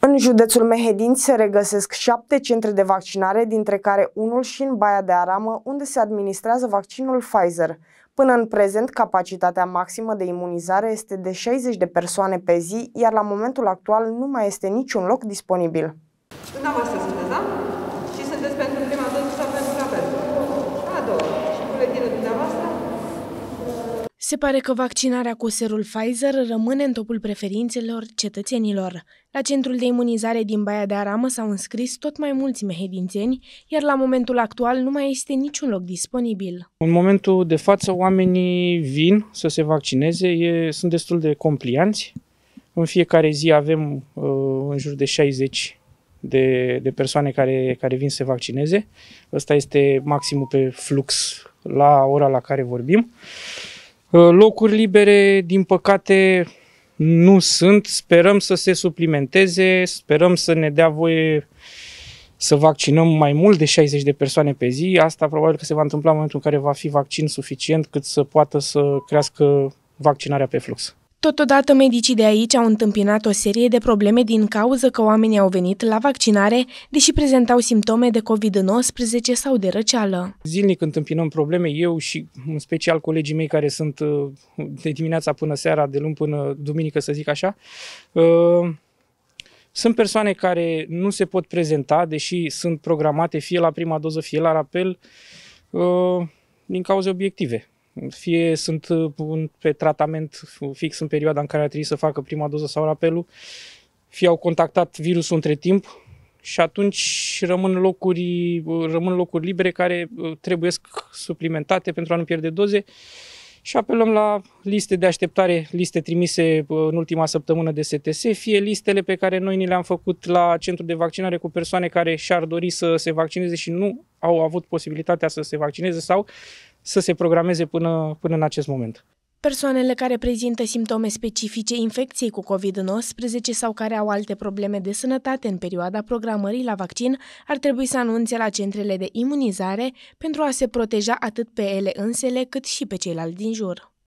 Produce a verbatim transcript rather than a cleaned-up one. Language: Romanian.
În județul Mehedinți se regăsesc șapte centre de vaccinare, dintre care unul și în Baia de Aramă, unde se administrează vaccinul Pfizer. Până în prezent, capacitatea maximă de imunizare este de șaizeci de persoane pe zi, iar la momentul actual nu mai este niciun loc disponibil. Dumneavoastră sunteți, da? Și sunteți pentru prima doză sau pentru rapel? A doua. Și buletinul dumneavoastră? Se pare că vaccinarea cu serul Pfizer rămâne în topul preferințelor cetățenilor. La centrul de imunizare din Baia de Aramă s-au înscris tot mai mulți mehedințeni, iar la momentul actual nu mai este niciun loc disponibil. În momentul de față, oamenii vin să se vaccineze, e, sunt destul de complianți. În fiecare zi avem uh, în jur de șaizeci de, de persoane care, care vin să se vaccineze. Ăsta este maximul pe flux la ora la care vorbim. Locuri libere, din păcate, nu sunt. Sperăm să se suplimenteze, sperăm să ne dea voie să vaccinăm mai mult de șaizeci de persoane pe zi. Asta probabil că se va întâmpla în momentul în care va fi vaccin suficient cât să poată să crească vaccinarea pe flux. Totodată, medicii de aici au întâmpinat o serie de probleme din cauză că oamenii au venit la vaccinare, deși prezentau simptome de COVID nouăsprezece sau de răceală. Zilnic întâmpinăm probleme, eu și în special colegii mei care sunt de dimineața până seara, de luni până duminică, să zic așa. Sunt persoane care nu se pot prezenta, deși sunt programate fie la prima doză, fie la rapel, din cauze obiective. Fie sunt pe tratament fix în perioada în care ar trebui să facă prima doză sau rapelul, fie au contactat virusul între timp și atunci rămân locuri, rămân locuri libere care trebuie suplimentate pentru a nu pierde doze și apelăm la liste de așteptare, liste trimise în ultima săptămână de S T S, fie listele pe care noi ni le-am făcut la centru de vaccinare cu persoane care și-ar dori să se vaccineze și nu au avut posibilitatea să se vaccineze sau să se programeze până, până în acest moment. Persoanele care prezintă simptome specifice infecției cu COVID nouăsprezece sau care au alte probleme de sănătate în perioada programării la vaccin ar trebui să anunțe la centrele de imunizare pentru a se proteja atât pe ele însele cât și pe ceilalți din jur.